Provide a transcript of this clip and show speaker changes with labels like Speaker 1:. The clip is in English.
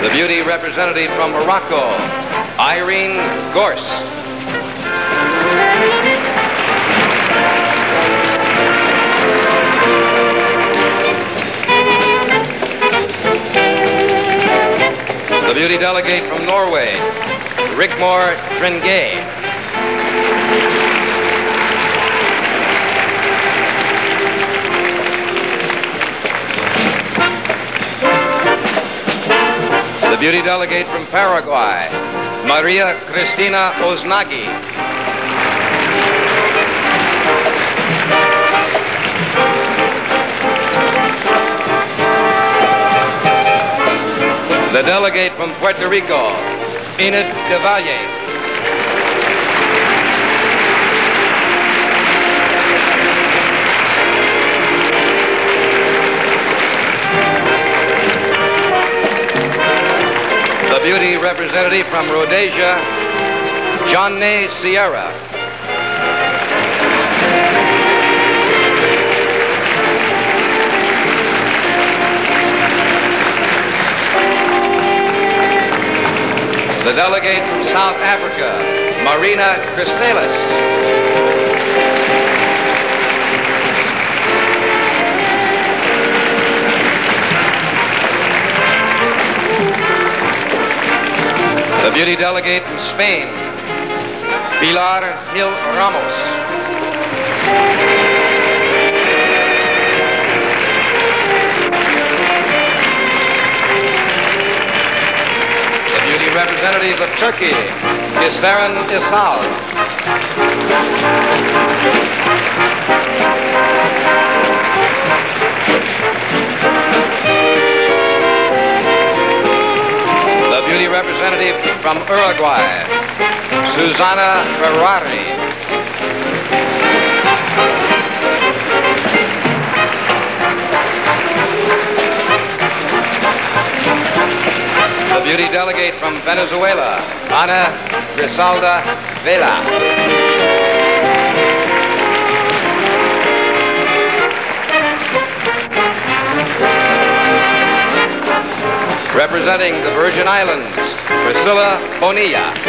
Speaker 1: The beauty representative from Morocco, Irene Gorce. The beauty delegate from Norway, Rigmor Tringay. The beauty delegate from Paraguay, Maria Cristina Oznagi. The delegate from Puerto Rico, Enid de Valle. The beauty representative from Rhodesia, Johnny Sierra. The delegate from South Africa, Marina Christelis. The beauty delegate from Spain, Pilar Gil Ramos. Representative of Turkey, Giseren Isal. The beauty representative from Uruguay, Susana Ferrari. The beauty delegate from Venezuela, Ana Griselda Vela. Representing the Virgin Islands, Priscilla Bonilla.